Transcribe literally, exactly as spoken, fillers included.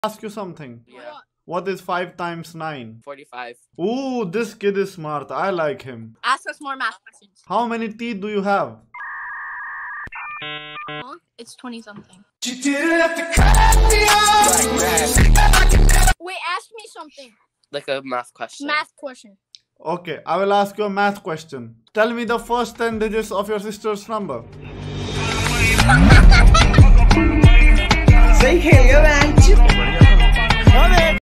Ask you something. Yeah. What is five times nine? forty-five. Ooh, this kid is smart. I like him. Ask us more math questions. How many teeth do you have? Huh? It's twenty something. You didn't have to cut me off. Wait, ask me something. Like a math question. Math question. Okay, I will ask you a math question. Tell me the first ten digits of your sister's number. Say hello, Auntie.